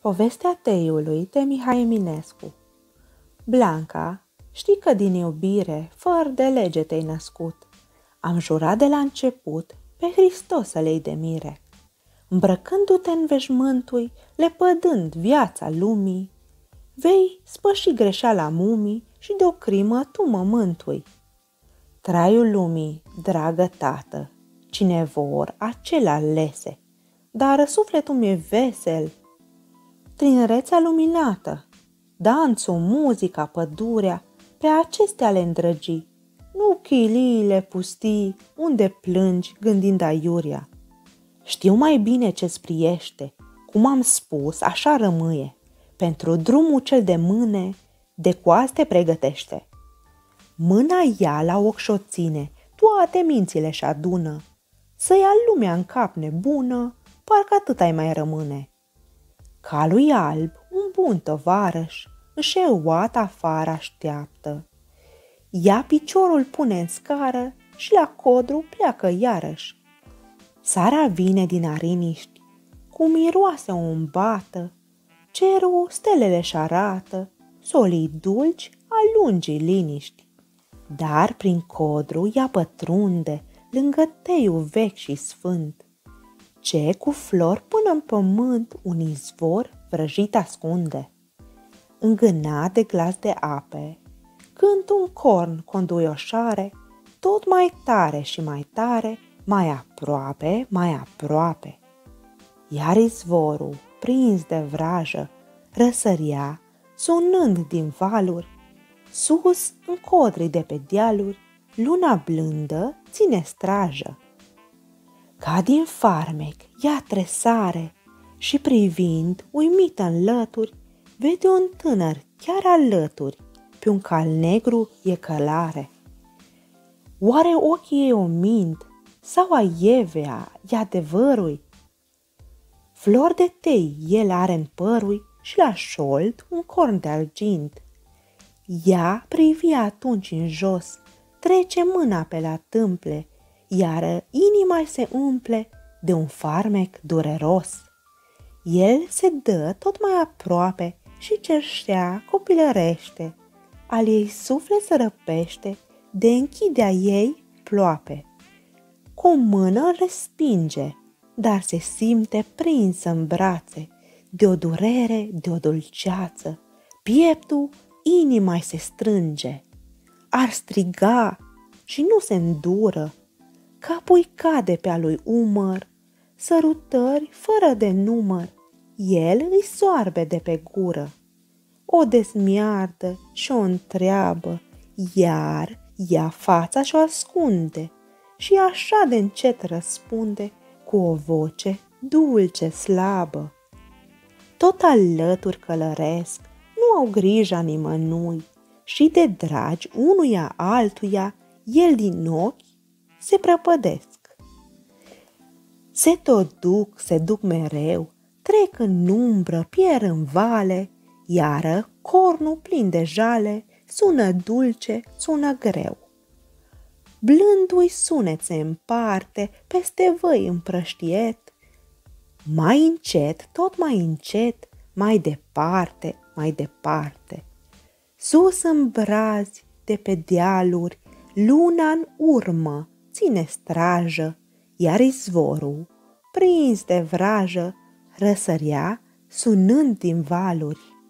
Povestea teiului de Mihai Eminescu. Blanca, știi că din iubire, fără de lege te-ai născut. Am jurat de la început pe Hristos să le-i de mire. Îmbrăcându-te în veșmântui, lepădând viața lumii, vei spăși greșeala mumii și de o crimă tu mă mântui. Traiul lumii, dragă tată, cine vor, acela lese, dar sufletul mi-e vesel. Tinerețea luminată, danțul, muzica, pădurea, pe acestea le îndrăgi, nu chiliile pustii, unde plângi gândind aiurea. Știu mai bine ce-ți priește, cum am spus, așa rămâie, pentru drumul cel de mâne, de coaste pregătește. Mâna ea la ochi și-o ține, toate mințile și adună, să ia lumea în cap nebună, parcă atât ai mai rămâne. Calul alb, un bun tovarăș, înșeuat afară așteaptă. Ia piciorul pune în scară și la codru pleacă iarăși. Sara vine din ariniști, cu miroase o îmbată, cerul stelele și-arată, solii dulci alungii liniști. Dar prin codru ea pătrunde, lângă teiul vechi și sfânt, ce cu flori până în pământ un izvor vrăjit ascunde. Îngânat de glas de ape, când un corn conduioșare, tot mai tare și mai tare, mai aproape, mai aproape. Iar izvorul, prins de vrajă, răsăria, sunând din valuri, sus în codrii de pe dealuri, luna blândă ține strajă. Ca din farmec, ea tresare și privind, uimită în lături, vede un tânăr chiar alături, pe un cal negru e călare. Oare ochii ei o mint, sau a Evea e adevărui? Flori de tei el are în părui și la șold un corn de argint. Ea privi atunci în jos, trece mâna pe la tâmple, iar inima se umple de un farmec dureros. El se dă tot mai aproape și cerșea copilărește, al ei suflet se răpește de închidea ei ploape. Cu o mână îl respinge, dar se simte prinsă în brațe de o durere, de o dulceață. Pieptul, inima-i se strânge. Ar striga și nu se îndură. Capul cade pe-a lui umăr, sărutări fără de număr, el îi soarbe de pe gură. O dezmiardă și o întreabă, iar ia fața și-o ascunde și așa de încet răspunde cu o voce dulce, slabă. Tot alături călăresc, nu au grija nimănui și de dragi unuia altuia, el din ochi se prăpădesc. Se duc mereu, trec în umbră, pierd în vale, iară cornul plin de jale, sună dulce, sună greu. Blândui sunet se împarte, peste văi împrăștiet, mai încet, tot mai încet, mai departe, mai departe. Sus în brazi, de pe dealuri, luna în urmă ține strajă, iar izvorul, prins de vrajă, răsărea sunând din valuri.